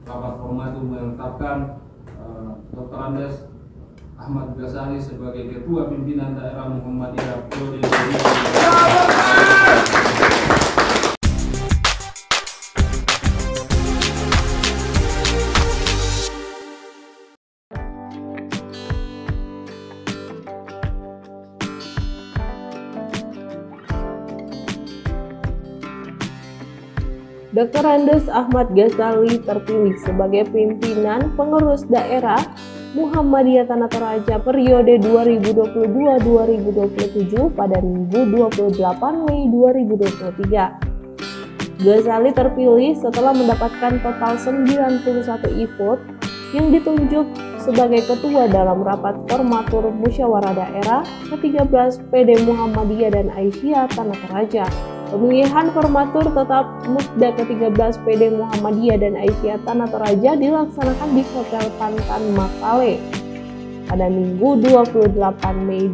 rapat formal itu menetapkan Dr. Andes Ahmad Ghazali sebagai Ketua Pimpinan Daerah Muhammadiyah periode 2020. Dr. Andes Ahmad Ghazali terpilih sebagai pimpinan pengurus daerah Muhammadiyah Tanah Toraja periode 2022-2027 pada Minggu 28 Mei 2023. Ghazali terpilih setelah mendapatkan total 91 e-vote yang ditunjuk sebagai ketua dalam rapat formatur musyawarah daerah ke-13 PD Muhammadiyah dan Aisyah Tanah Toraja. Pemilihan formatur tetap Musda ke-13 PD Muhammadiyah dan Aisyah Tanah Toraja dilaksanakan di Hotel Pantan Makale pada Minggu 28 Mei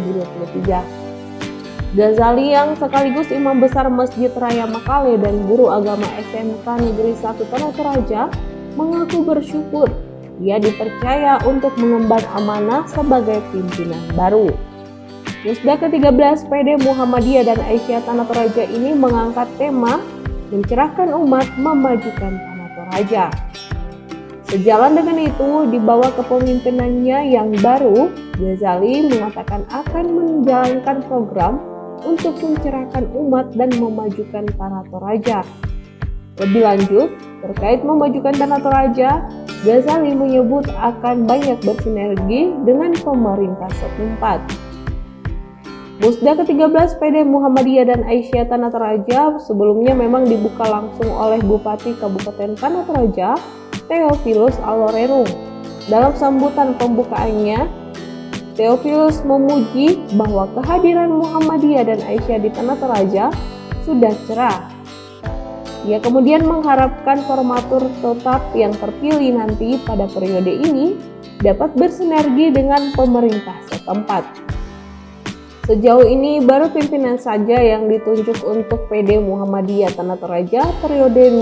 2023. Ghazali yang sekaligus Imam Besar Masjid Raya Makale dan guru agama SMK Negeri 1 Tanah Toraja mengaku bersyukur ia dipercaya untuk mengemban amanah sebagai pimpinan baru. Musda ke-13 PD Muhammadiyah dan Aisyah Tanah Toraja ini mengangkat tema mencerahkan umat, memajukan Tanah Toraja. Sejalan dengan itu, di bawah kepemimpinannya yang baru, Ghazali mengatakan akan menjalankan program untuk mencerahkan umat dan memajukan Tanah Toraja. Lebih lanjut, terkait memajukan Tanah Toraja, Ghazali menyebut akan banyak bersinergi dengan pemerintah setempat. Musda ke-13 PD Muhammadiyah dan Aisyah Tanah Toraja sebelumnya memang dibuka langsung oleh Bupati Kabupaten Tanah Toraja, Theophilus Alorerung. Dalam sambutan pembukaannya, Theophilus memuji bahwa kehadiran Muhammadiyah dan Aisyah di Tanah Toraja sudah cerah. Ia kemudian mengharapkan formatur tetap yang terpilih nanti pada periode ini dapat bersinergi dengan pemerintah setempat. Sejauh ini baru pimpinan saja yang ditunjuk untuk PD Muhammadiyah Tanah Toraja periode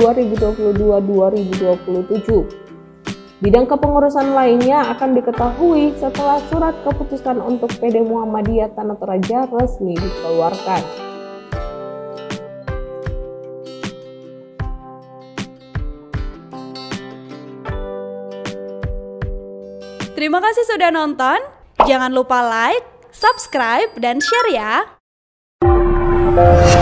2022-2027. Bidang kepengurusan lainnya akan diketahui setelah surat keputusan untuk PD Muhammadiyah Tanah Toraja resmi dikeluarkan. Terima kasih sudah nonton. Jangan lupa like, subscribe, dan share ya.